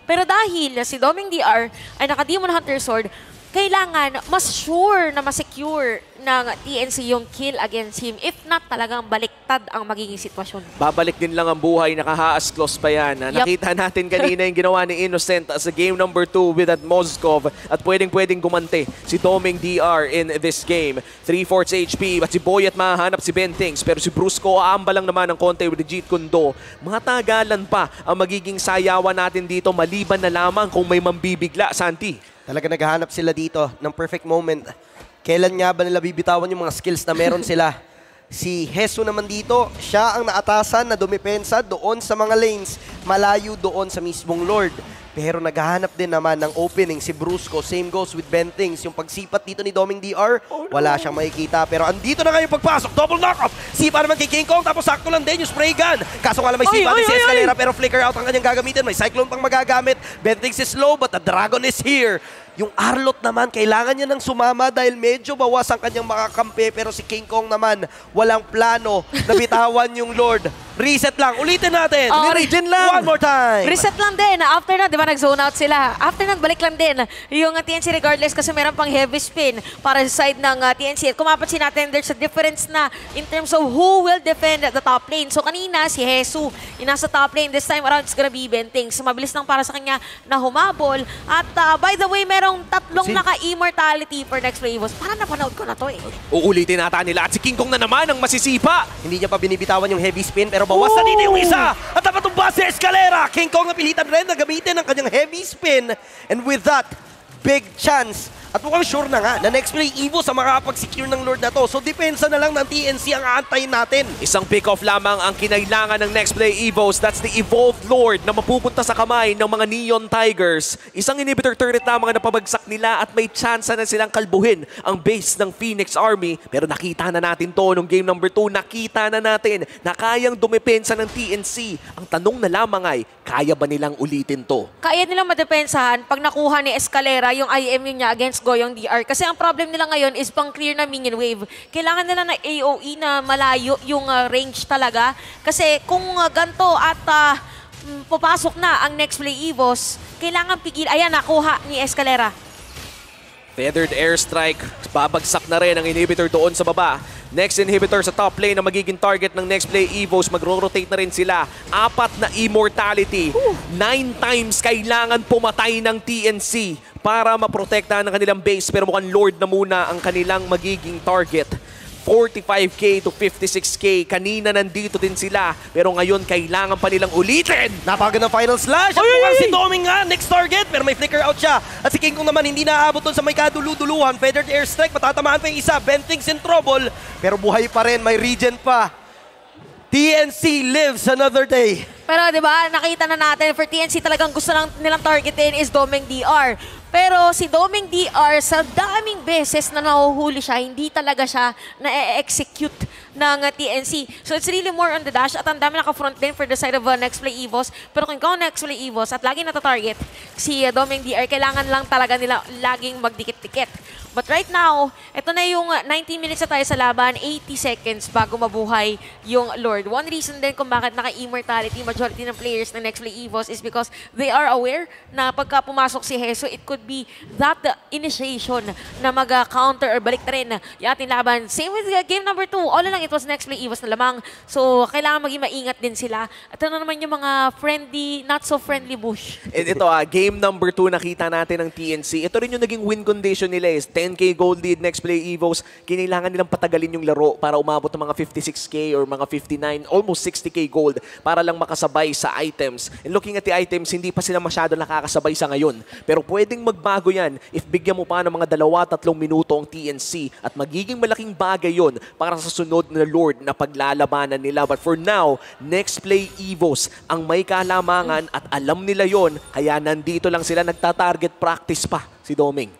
Pero dahil si Doming D R ay naka-Demon Hunter Sword, kailangan mas sure na masecure ng T N C yung kill against him. If not, talagang baliktad ang magiging sitwasyon. Babalik din lang ang buhay, nakahaas close pa yan. Yup. Nakita natin kanina yung ginawa ni Innocent sa game number two with that Mozgov at pwedeng-pwedeng gumante si Doming D R in this game. three-fourths H P at si Boyet mahanap si Bentings pero si Brusco aamba lang naman ng konti with the Jeet Kundo. Matagalan pa ang magiging sayawan natin dito maliban na lamang kung may mambibigla, Santi. Talaga naghahanap sila dito ng perfect moment. Kailan nga ba nila bibitawan yung mga skills na meron sila? Si Hesu naman dito, siya ang naatasan na dumipensa doon sa mga lanes, malayo doon sa mismong Lord. Pero naghahanap din naman ng opening si Brusco. Same goes with Bentings. Yung pagsipat dito ni Doming D R, wala siyang makikita. Pero andito na nga yung pagpasok. Double knock-off. Sipa naman kay King Kong. Tapos sakto lang din yung spray gun. Kaso nga lang may sipa din si Escalera. Pero flicker out ang kanyang gagamitin. May Cyclone pang magagamit. Bentings is slow but the Dragon is here. Yung Arlot naman, kailangan niya nang sumama dahil medyo bawas ang kanyang makakampi. Pero si King Kong naman, walang plano na bitawan yung Lord. Reset lang. Ulitin natin. Oh, Ni-regen lang. One more time. Reset lang din. After na, di ba, nag-zone out sila. After na, balik lang din yung uh, T N C regardless kasi meron pang heavy spin para sa side ng uh, T N C. At kung mapansin natin, there's a difference na in terms of who will defend the top lane. So kanina, si Hesu, yung nasa top lane. This time around, it's gonna be Bentings. Mabilis lang para sa kanya na humabol. At uh, by the way, merong tatlong Sin naka-immortality for next Bravos. Parang napanood ko na to eh. Uulitin nata nila at si King Kong na naman ang masisipa. Hindi niya pa binibitawan yung heavy spin pero bawas na dito yung isa. At napatumba si Escalera. King Kong napilitan rin na gamitin ang kanyang heavy spin. And with that, big chance. At mukhang sure na nga na next play Evo sa makakapag-secure ng Lord na to. So depensa na lang ng T N C ang aantayin natin. Isang pick-off lamang ang kinailangan ng next play Evos. That's the Evolved Lord na mapupunta sa kamay ng mga Neon Tigers. Isang inhibitor turret lamang na napabagsak nila at may chance na silang kalbuhin ang base ng Phoenix Army. Pero nakita na natin to nung game number two. Nakita na natin na kayang dumepensa ng T N C. Ang tanong na lamang ay, kaya ba nilang ulitin to? Kaya nilang madepensahan pag nakuha ni Escalera yung I M U niya against Goyong D R. Kasi ang problem nila ngayon is pang clear na minion wave. Kailangan nila na A O E na malayo yung uh, range talaga. Kasi kung uh, ganito at uh, papasok na ang next play Evos, kailangan pigil. Ayan, nakuha ni Escalera. Feathered Airstrike, babagsak na rin ang inhibitor doon sa baba. Next inhibitor sa top lane na magiging target ng next play Evos, magro-rotate na rin sila. Apat na immortality. Ooh. Nine times kailangan pumatay ng T N C para maprotektahan ang kanilang base. Pero mukhang Lord na muna ang kanilang magiging target. forty-five K to fifty-six K. Kanina nandito din sila. Pero ngayon, kailangan pa nilang ulitin. Napakagandang final slash. At mukhang si Doming nga, next target. Pero may flicker out siya. At si King Kong naman, hindi naaabot doon sa may kadulu-duluhan. Feathered Airstrike, matatamaan pa yung isa. Bentings in trouble. Pero buhay pa rin, may regen pa. T N C lives another day. Pero di ba nakita na natin, for T N C talagang gusto lang nilang targetin is Doming D R. Pero si Doming D R, sa daming beses na nahuhuli siya, hindi talaga siya na-execute ng uh, T N C. So it's really more on the dash at ang dami naka-front lane for the side of uh, next play Evos. Pero kung ikaw next play Evos at lagi nata-target si uh, Doming D R, kailangan lang talaga nila laging magdikit-dikit. But right now, ito na yung uh, nineteen minutes na tayo sa laban, eighty seconds bago mabuhay yung Lord. One reason din kung bakit naka-immortality majority ng players ng next play Evos is because they are aware na pagka pumasok si Hesu, it could be that uh, initiation na mag-counter or balik na rin yung ating laban. Same with uh, game number two. All along, it was next play Evos na lamang. So, kailangan maging maingat din sila. At ano naman yung mga friendly, not so friendly bush. And ito ah, game number two nakita natin ng T N C. Ito rin yung naging win condition nila is ten K gold lead next play Evos. Kinailangan nilang patagalin yung laro para umabot ng mga fifty-six K or mga fifty-nine, almost sixty K gold para lang makasabay sa items. And looking at the items, hindi pa sila masyado nakakasabay sa ngayon. Pero pwedeng magbago yan if bigyan mo pa ng mga dalawa, tatlong minuto ang T N C at magiging malaking bagay yon para sa sunod na Lord na paglalabanan nila. But for now, next play Evos ang may kalamangan at alam nila yon kaya nandito lang sila nagta-target practice pa si Doming.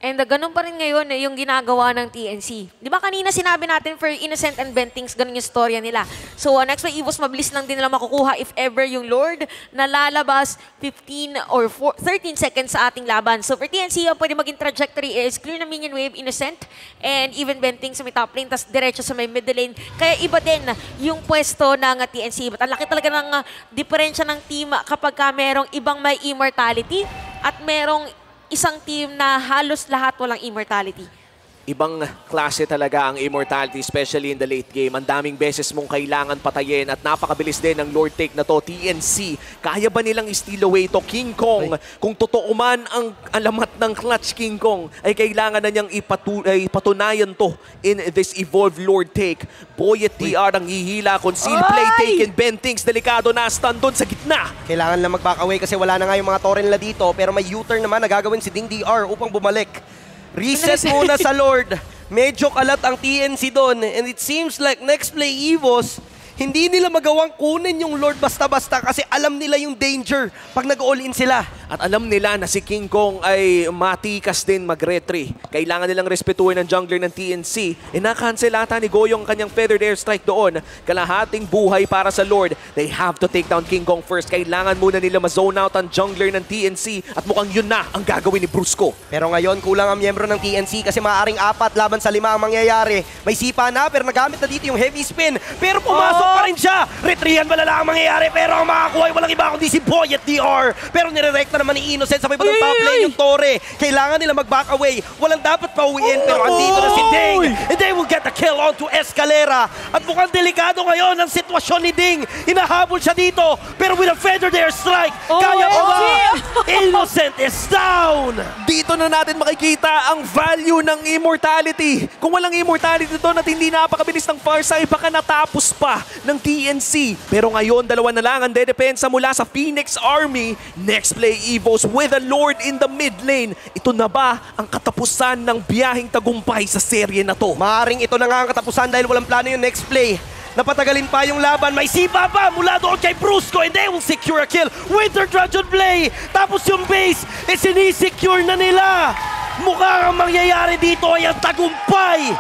And uh, ganun pa rin ngayon eh, yung ginagawa ng T N C. Di ba kanina sinabi natin for Innocent and Bentings, ganun yung storya nila. So uh, next play Evos, mabilis lang din nila makukuha if ever yung Lord na lalabas fifteen or thirteen seconds sa ating laban. So for T N C, ang pwede maging trajectory is clear na minion wave, Innocent, and even Bentings sa may top lane, tas diretso sa may middle lane. Kaya iba din yung pwesto ng uh, T N C. But ang laki talaga ng uh, diferensya ng team kapag ka merong ibang may immortality at merong isang team na halos lahat walang immortality. Ibang klase talaga ang immortality, especially in the late game. Ang daming beses mong kailangan patayin at napakabilis din ng Lord Take na to. T N C, kaya ba nilang steal away to King Kong? Ay. Kung totoo man ang alamat ng clutch King Kong, ay kailangan na niyang ipatu ay patunayan to in this evolved Lord Take. Boyet T R ang hihila, conceal play taken, Bentings, delikado na, stun doon sa gitna. Kailangan lang mag-back away kasi wala na nga yung mga torre nila dito, pero may U-turn naman na gagawin si Ding D R upang bumalik. Reset muna sa Lord. Medyo kalat ang T N C doon. And it seems like next play Evos, hindi nila magawang kunin yung Lord basta-basta kasi alam nila yung danger pag nag-all in sila. At alam nila na si King Kong ay matikas din mag-retry. Kailangan nilang respetuhin ang jungler ng T N C. E na-cancel ata ni Goyong kanyang feathered airstrike doon. Kalahating buhay para sa Lord. They have to take down King Kong first. Kailangan muna nila ma-zone out ang jungler ng T N C. At mukhang yun na ang gagawin ni Brusco. Pero ngayon, kulang ang miyembro ng T N C kasi maaaring apat laban sa lima ang mangyayari. May sipa na pero nagamit na dito yung heavy spin. Pero pumasok oh! pa rin siya. Retrihan malala ang mangyayari pero ang makakuha ay walang iba kundi si Boyet D R. Pero nirerekta naman ni Innocent sa may batang top lane yung Torre. Kailangan nila mag-back away. Walang dapat pauwiin oh, pero andito na si Ding. And they will get the kill onto Escalera. At mukhang delikado ngayon ang sitwasyon ni Ding. Hinahabol siya dito pero with a feather there strike. Oh, kaya pa ba? Innocent is down. Dito na natin makikita ang value ng immortality. Kung walang immortality doon at hindi napakabilis ng Farside, baka natapos pa ng T N C. Pero ngayon, dalawa na lang ang dedepensa mula sa Phoenix Army. Next play Evos with a Lord in the mid lane. Ito na ba ang katapusan ng biyaheng tagumpay sa serye na to? Maaring ito na nga ang katapusan dahil walang plano yung next play. Napatagalin pa yung laban. May sipa pa mula doon kay Brusco and they will secure a kill with their Dragon Play. Tapos yung base, eh sinisecure na nila. Mukhang ang mangyayari dito ay ang tagumpay.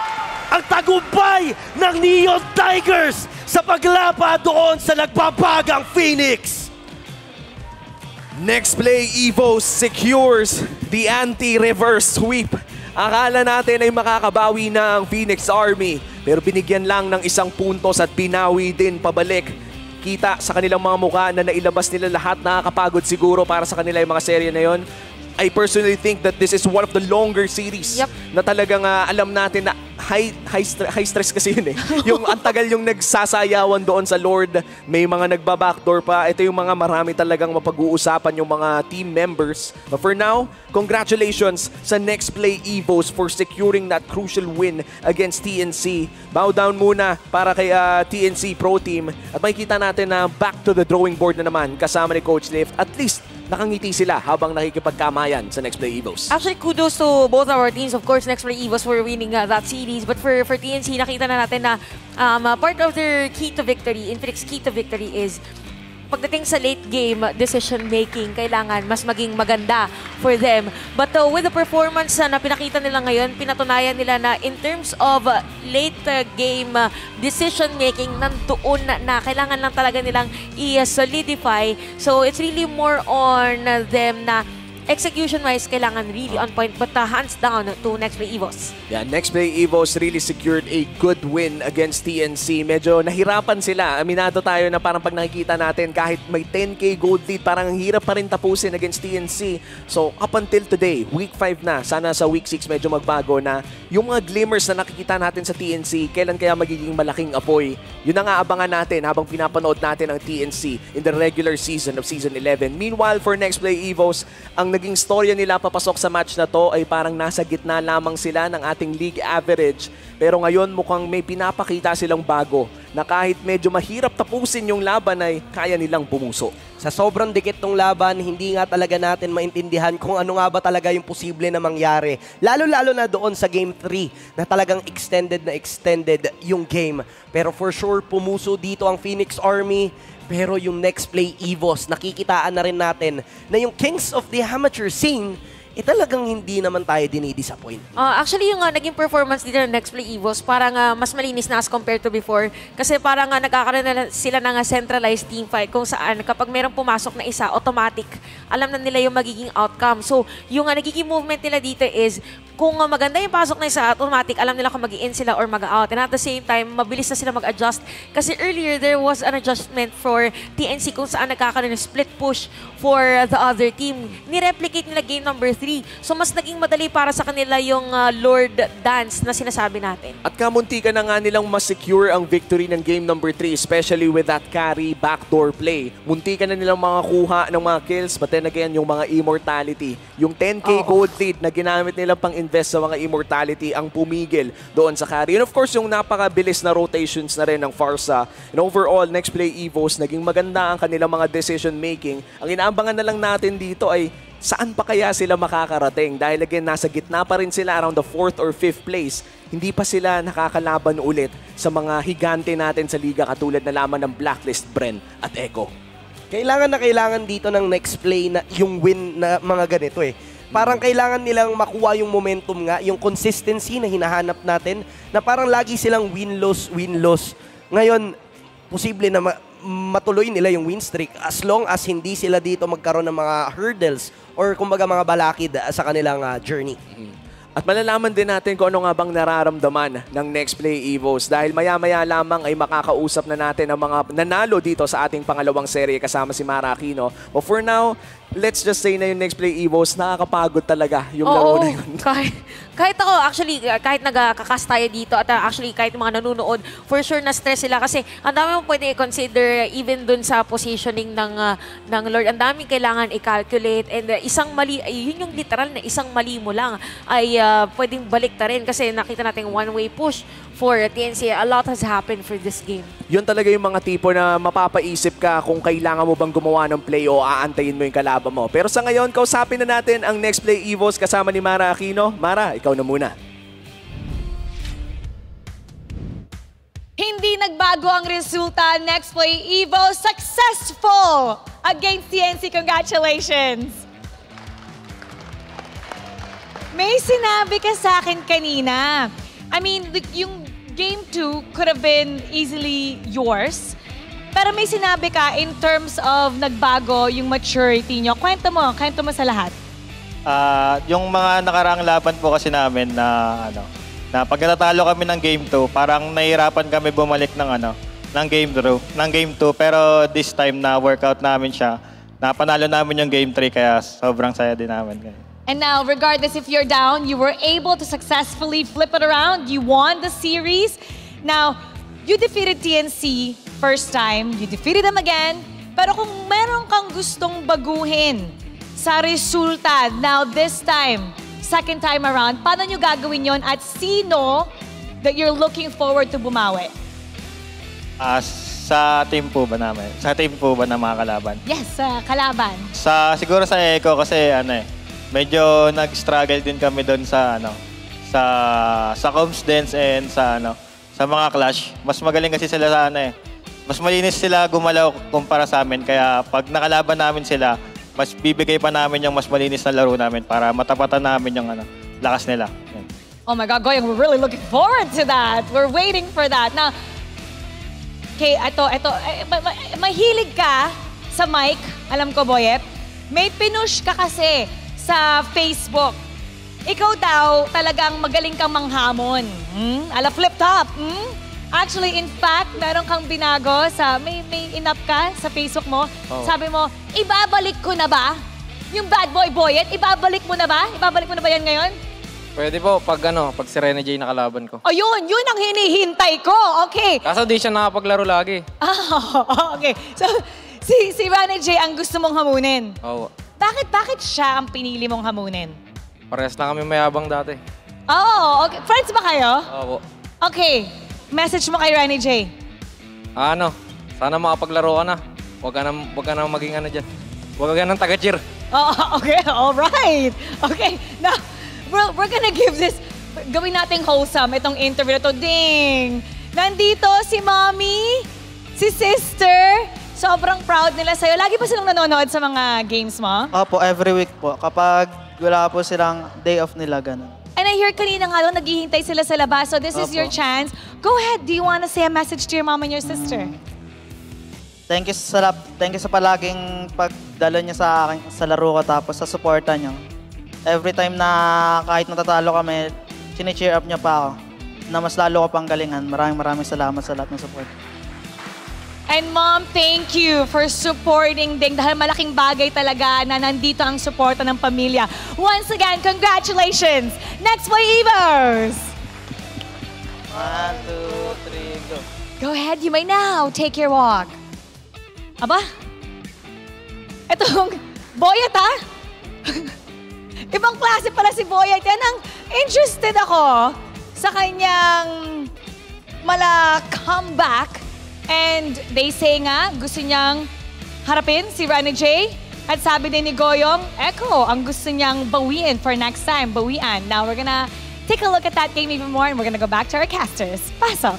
Ang tagumpay ng Neon Tigers sa paglapa doon sa nagbabagang Phoenix. Next play, Evos secures the anti-reverse sweep. Akala natin ay makakabawi na ang Phoenix Army, pero binigyan lang ng isang puntos at binawi din pabalik. Kita sa kanilang mga mukha na nailabas nila lahat, nakakapagod siguro para sa kanila yung mga serye na yon. I personally think that this is one of the longer series yep. na talagang uh, alam natin na high, high, stre- high stress kasi yun eh. Yung ang tagal yung nagsasayawan doon sa Lord, may mga nagba-backdoor pa. Ito yung mga marami talagang mapag-uusapan yung mga team members. But for now, congratulations sa next play Evos for securing that crucial win against T N C. Bow down muna para kay uh, T N C Pro Team. At makikita natin na back to the drawing board na naman kasama ni Coach Lift. At least, nakangiti sila habang nakikipagkamayan sa Next Play Evos. Actually, kudos to both our teams. Of course, Next Play Evos were winning uh, that series. But for for T N C, nakita na natin na um, uh, part of their key to victory, Infinix key to victory is pagdating sa late game decision making, kailangan mas maging maganda for them. But uh, with the performance uh, na pinakita nila ngayon, pinatunayan nila na in terms of uh, late uh, game uh, decision making, nandoon na, na kailangan lang talaga nilang i-solidify. So it's really more on uh, them na execution-wise, kailangan really on point, but uh, hands down to Next Play Evos. Yeah, Next Play Evos really secured a good win against T N C. Medyo nahirapan sila. Aminado tayo na parang pag nakikita natin, kahit may ten K gold lead, parang ang hirap pa rin tapusin against T N C. So, up until today, week five na, sana sa week six medyo magbago na yung mga glimmers na nakikita natin sa T N C, kailan kaya magiging malaking apoy? Yun ang aabangan natin habang pinapanood natin ang T N C in the regular season of Season eleven. Meanwhile, for Next Play Evos, ang naging storya nila papasok sa match na to ay parang nasa gitna lamang sila ng ating league average. Pero ngayon mukhang may pinapakita silang bago na kahit medyo mahirap tapusin yung laban ay kaya nilang bumuso. Sa sobrang dikit tong laban, hindi nga talaga natin maintindihan kung ano nga ba talaga yung posible na mangyari. Lalo-lalo na doon sa Game three na talagang extended na extended yung game. Pero for sure, pumuso dito ang Phoenix Army. Pero yung Next Play Evos, nakikitaan na rin natin na yung Kings of the Amateur scene, eh talagang hindi naman tayo dinidisappoint. Uh, actually, yung uh, naging performance dito ng Next Play Evos, parang uh, mas malinis na as compared to before. Kasi parang uh, nagkakaroon na sila ng uh, centralized team fight kung saan kapag merong pumasok na isa, automatic, alam na nila yung magiging outcome. So, yung uh, nagiging movement nila dito is, kung uh, maganda yung pasok na isa, automatic, alam nila kung mag-in sila or mag-out. And at the same time, mabilis na sila mag-adjust. Kasi earlier, there was an adjustment for T N C kung saan nagkakaroon ng split push for the other team. Nireplicate nila game number three. So, mas naging madali para sa kanila yung uh, Lord Dance na sinasabi natin. At kamunti ka na nga nilang mas secure ang victory ng game number three, especially with that carry backdoor play. Munti ka na nilang mga kuha ng mga kills, but then again, yung mga immortality. Yung ten K oh. gold lead na ginamit nila pang invest sa mga immortality ang pumigil doon sa carry. And of course, yung napakabilis na rotations na rin ng Pharsa. And overall, Next Play Evos, naging maganda ang kanilang mga decision making. Ang inaabangan na lang natin dito ay saan pa kaya sila makakarating? Dahil again, nasa gitna pa rin sila around the fourth or fifth place. Hindi pa sila nakakalaban ulit sa mga higante natin sa liga katulad na lamang ng Blacklist, Bren at Echo. Kailangan na kailangan dito ng Next Play na yung win na mga ganito eh. Parang kailangan nilang makuha yung momentum nga, yung consistency na hinahanap natin na parang lagi silang win-loss, win-loss. Ngayon, posible na ma matuloy nila yung win streak as long as hindi sila dito magkaroon ng mga hurdles or kumbaga mga balakid sa kanilang uh, journey. Mm-hmm. At malalaman din natin kung ano nga bang nararamdaman ng Next Play Evos dahil maya-maya lamang ay makakausap na natin ang mga nanalo dito sa ating pangalawang serye kasama si Mara Aquino. But for now, let's just say na yung Next Play Evos, nakakapagod talaga yung Oo, laro na yun. Kahit, kahit ako, actually, kahit nagkakast tayo dito at uh, actually kahit mga nanonood, for sure na-stress sila kasi ang dami mong pwede i-consider even dun sa positioning ng, uh, ng Lord. Ang dami kailangan i-calculate and uh, isang mali, ay, yun yung literal na isang mali mo lang ay uh, pwedeng balik ta rin kasi nakita natin one-way push for T N C. A lot has happened for this game. Yun talaga yung mga tipo na mapapaisip ka kung kailangan mo bang gumawa ng play o aantayin mo yung kalaban mo. Pero sa ngayon, kausapin na natin ang Next Play Evos kasama ni Mara Aquino. Mara, ikaw na muna. Hindi nagbago ang resulta. Next Play Evos successful against T N C. Congratulations! May sinabi ka sa akin kanina. I mean, yung game two could have been easily yours. Pero may sinabi ka in terms of nagbago yung maturity nyo. Kwento mo, kwento mo sa lahat. Uh, yung mga nakaraang laban po kasi namin na ano, na pag natatalo kami ng game two, parang nahihirapan kami bumalik ng ano, ng game two, ng game two, pero this time na workout namin siya. Napanalo namin yung game three kaya sobrang saya din namin. And now, regardless if you're down, you were able to successfully flip it around. You won the series. Now, you defeated T N C first time. You defeated them again. Pero kung meron kang gustong baguhin sa resulta, now this time, second time around, paano nyo gagawin yon at sino that you're looking forward to bumawi? Uh, sa team po ba namin? Sa team po ba na mga kalaban? Yes, sa uh, kalaban. Sa, siguro sa Echo kasi ano eh, medyo nag-struggle din kami doon sa ano, sa sa comms dance and sa ano, sa mga clash. Mas magaling kasi sila sa ano eh. Mas malinis sila gumalaw kumpara sa amin kaya pag nakalaban namin sila, mas bibigay pa namin yung mas malinis na laro namin para matapatan namin yung ano, lakas nila. Yan. Oh my God, Goyang, we're really looking forward to that. We're waiting for that. Now, okay, ito, ito, eh, ma ma mahilig ka sa mic, alam ko, Boyet. May pinush ka kasi sa Facebook. Ikaw daw talagang magaling kang manghamon. Hmm? Ala flip top. Hmm? Actually, in fact, meron kang binago sa, may, may inap ka sa Facebook mo. Oh. Sabi mo, ibabalik ko na ba? Yung bad boy Boyet, ibabalik mo na ba? Ibabalik mo na ba yan ngayon? Pwede po, pag ano, pag si Rene J nakalaban ko. O yun, yun ang hinihintay ko. Okay. Kaso di siya nakapaglaro lagi. Ah, okay. So, si, si Rene J ang gusto mong hamunin. Oo. Bakit, bakit siya ang pinili mong hamunin? Parehas na kami mayabang dati. Oo, okay. Friends ba kayo? Oo. Okay. Message mo kay Rene J. Ano, sana makapaglaro ka na. Huwag ka na, huwag ka na maging ano dyan. Huwag ka nang taga-cheer. Oh, okay, all right. Okay, now, we're, we're gonna give this, gawin nating wholesome itong interview na to. Ding! Nandito si Mommy, si Sister. Sobrang proud nila sa'yo. Lagi pa silang nanonood sa mga games mo? Opo, every week po. Kapag wala po silang day off nila, ganun. And I hear kanina nga daw, naghihintay sila sa labas. So this is Opo. your chance. Go ahead. Do you want to say a message to your mom and your sister? Thank you sa, thank you sa palaging pagdalo niyo sa akin, sa laro ko, tapos sa suporta niyo. Every time na kahit natatalo kami, chine-cheer up niyo pa ako, na mas lalo ko pang galingan. Maraming maraming salamat sa lahat ng support. And Mom, thank you for supporting Ding dahil malaking bagay talaga na nandito ang suporta ng pamilya. Once again, congratulations! Next play, Evos! One, two, three, go. Go ahead, you may now take your walk. Aba? Etong Boyet, ha? Ibang klase pala si Boyet. Yan ang interested ako sa kanyang mala comeback. And they say nga, gusto niyang harapin si Rene J. At sabi din ni Goyong, Echo, ang gusto niyang bawiin for next time, bawian. Now we're gonna take a look at that game even more and we're gonna go back to our casters. Pasok!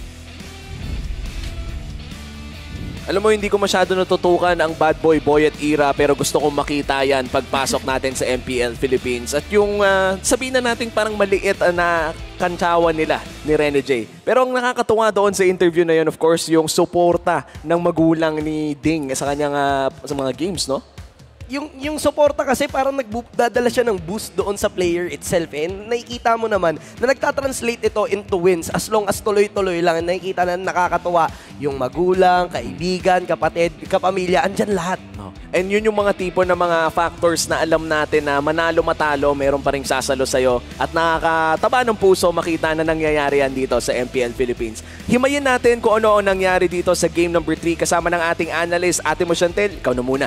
Alam mo, hindi ko masyado natutukan ang Bad Boy Boyet era pero gusto kong makita yan pagpasok natin sa M P L Philippines. At yung uh, sabihin na natin parang maliit uh, na kantsawan nila ni Rene J. Pero ang nakakatuwa doon sa interview na yun, of course, yung suporta ng magulang ni Ding sa kanyang uh, sa mga games, no? Yung, yung suporta kasi parang nagdadala siya ng boost doon sa player itself. Eh. Nakikita mo naman na nagtatranslate ito into wins as long as tuloy-tuloy lang. Nakikita na nakakatuwa yung magulang, kaibigan, kapatid, kapamilya, andyan lahat. No. And yun yung mga tipo ng mga factors na alam natin na manalo-matalo, meron pa rin sasalo sa'yo. At nakakataba ng puso makita na nangyayari yan dito sa M P L Philippines. Himayin natin kung ano ang nangyari dito sa game number three kasama ng ating analyst, Ate Mo Chantel. Ikaw na muna.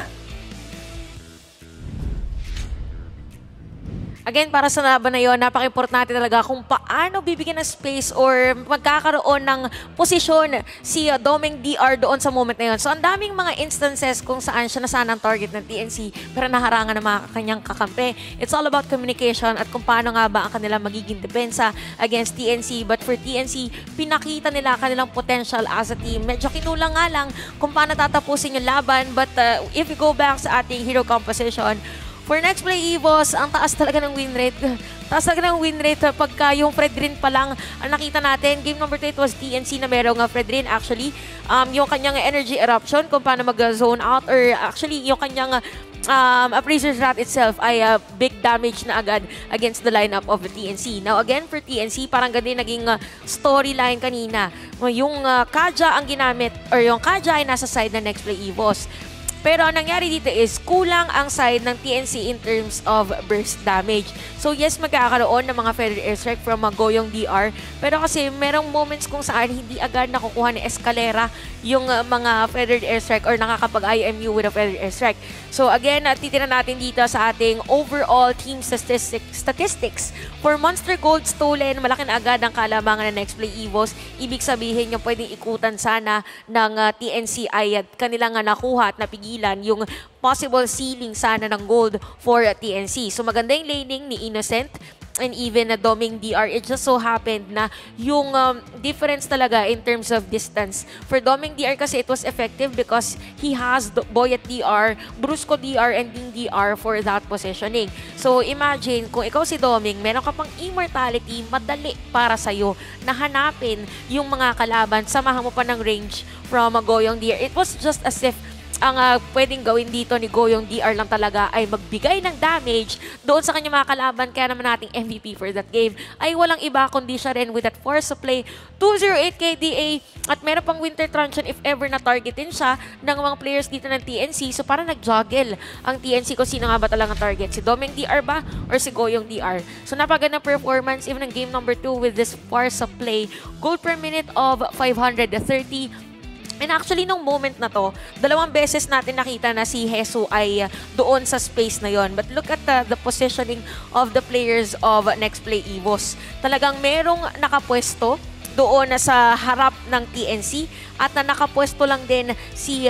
Again, para sa laban na yun, napaka-importante talaga kung paano bibigyan ng space or magkakaroon ng posisyon si uh, Doming D R doon sa moment na yun. So, ang daming mga instances kung saan siya na sana ang target ng T N C pero naharangan ng mga kanyang kakampi. It's all about communication at kung paano nga ba ang kanilang magiging depensa against T N C. But for T N C, pinakita nila kanilang potential as a team. Medyo kinulang nga lang kung paano tatapusin yung laban. But uh, if you go back sa ating hero composition, for next play, Evos, ang taas talaga ng win rate. Taas talaga ng win rate pagka yung Fredrin pa lang ang nakita natin. Game number two, it was T N C na merong uh, Fredrin actually. Um, yung kanyang energy eruption kung paano mag-zone out or actually yung kanyang um, Appraiser's Wrath itself ay uh, big damage na agad against the lineup of the T N C. Now again, for T N C, parang ganun naging uh, storyline kanina. Yung uh, Kaja ang ginamit or yung Kaja ay nasa side na next play, Evos. Pero ang nangyari dito is kulang ang side ng T N C in terms of burst damage. So yes, magkakaroon ng mga feathered airstrike from uh, Goyong D R. Pero kasi merong moments kung saan hindi agad nakukuha ni Escalera yung uh, mga feathered airstrike or nakakapag-I M U with a feathered airstrike. So again, uh, titira natin dito sa ating overall team statistic, statistics. For Monster Gold Stolen, malaki na agad ang kalamangan ng next play, Evos. Ibig sabihin yung pwedeng ikutan sana ng uh, T N C ay uh, kanilang uh, nakuha at napigilan yung possible ceiling sana ng gold for uh, T N C. So maganda yung laning ni Innocent and even uh, Doming D R. It just so happened na yung um, difference talaga in terms of distance. For Doming D R kasi it was effective because he has Boyet D R, Brusco D R, and Ding D R for that positioning. So imagine kung ikaw si Doming, meron ka pang immortality, madali para sa'yo na hanapin yung mga kalaban, samahan mo pa ng range from uh, Goyong D R. It was just as if ang uh, pwedeng gawin dito ni Goyong D R lang talaga ay magbigay ng damage doon sa kanyang mga kalaban. Kaya naman nating M V P for that game ay walang iba kundi siya rin with that force of play, two oh eight K D A at meron pang Winter Truncheon if ever na targetin siya ng mga players dito ng T N C. So para nag-juggle ang T N C kung sino nga ba talagang target, si Doming D R ba or si Goyong D R. So napagandang performance even ng game number two with this force of play, gold per minute of five hundred thirty. And actually, nung moment na to, dalawang beses natin nakita na si Hesu ay uh, doon sa space na yon. But look at uh, the positioning of the players of uh, Next Play Evos. Talagang merong nakapwesto doon na sa harap ng T N C at na nakapwesto lang din si uh,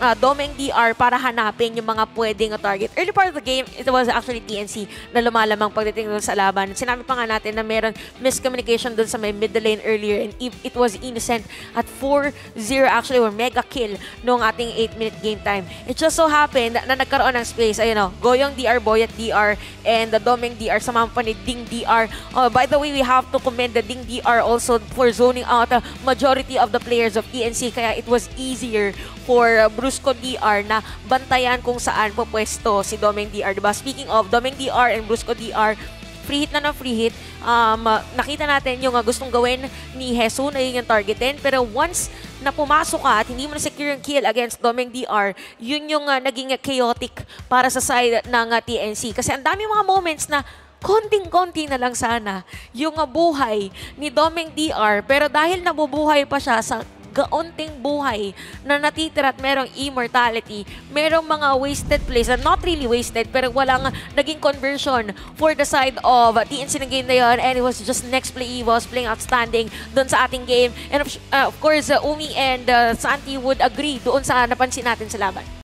uh, Domeng D R para hanapin yung mga pwedeng target. Early part of the game, it was actually T N C na lumalamang pagdating doon sa laban. Sinabi pa nga natin na meron miscommunication doon sa may mid lane earlier and it was Innocent at four zero actually or mega kill noong ating eight minute game time. It just so happened na nagkaroon ng space. Ayun o, Goyong D R, Boyet D R, and the Domeng D R sa mga pa ni Ding D R. Uh, by the way, we have to commend the Ding D R also for zoning out the majority of the players of T N C. Kaya it was easier for uh, Brusco D R na bantayan kung saan po pwesto si Domeng D R. Diba? Speaking of Domeng D R and Brusco D R, free hit na ng free hit. Um, uh, nakita natin yung uh, gustong gawin ni Hesu na yun yung targetin. Pero once na pumasok ka at hindi mo na-secure yung kill against Domeng D R, yun yung uh, naging uh, chaotic para sa side ng uh, T N C. Kasi ang dami mga moments na konting-konti na lang sana yung uh, buhay ni Domeng D R. Pero dahil nabubuhay pa siya sa gaunting buhay na natitira at merong immortality, merong mga wasted plays, and not really wasted, pero walang naging conversion for the side of T N C ng game na yun, and it was just next play Evos playing outstanding doon sa ating game. And of, uh, of course, uh, Umi and uh, Santi would agree doon sa napansin natin sa laban.